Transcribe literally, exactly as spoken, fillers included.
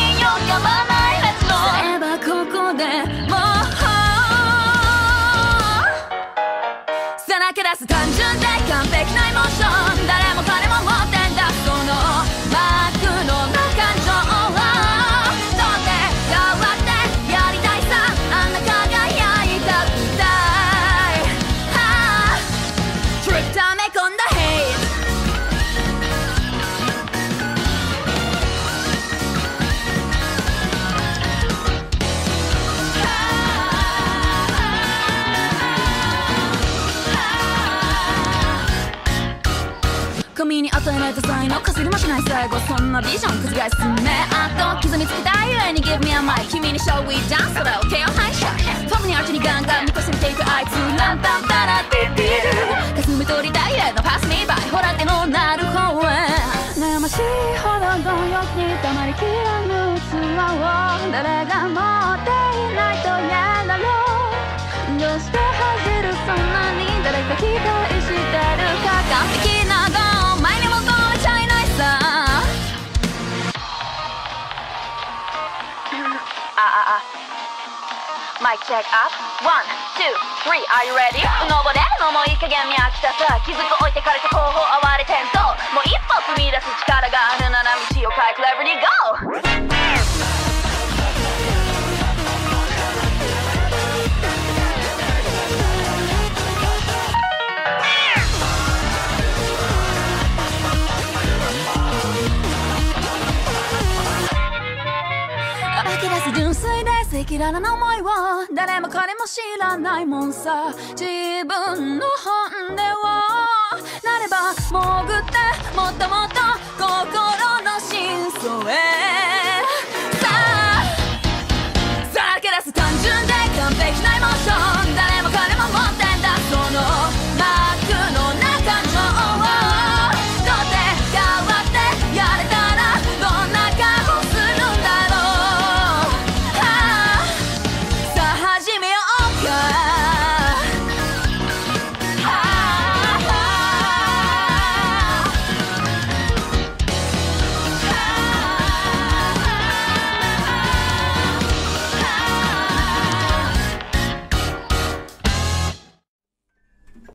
よやまない Let's go すればここでもうさらけ出す単純で完璧なエモーション誰も彼も持ってんだそのマークのな感情を取って変わってやりたいさあんな輝いた舞台 Trip 溜め込んだ Hate髪に与えられた才能かすりもしない最後そんなビジョン覆すねあと刻みつけたいゆえに Give me a mic 君に Shall we dance それを ケーオー 反射フォームにアーチにガンガン見越せていくあいつランタンタラってビールかすみ取りたいへのパスミーバイほらでもなる方へ悩ましいほど貪欲にたまりきらぬ器を誰が持っていないと嫌だろうどうして恥じるそんなに誰か期待してるか完璧なゴー前に求めちゃいないさあああマイクチェックアップワン、ツー、スリー Are you ready? 登れるのもいい加減に飽きたさ気づく置いてかれた後方哀れ転倒もう一歩踏み出す力があるなら道を変え Cleverly go! 吐き出す純粋で赤裸々な思いを誰も彼も知らないもんさ自分の本音をなれば潜ってもっともっと心の真相へ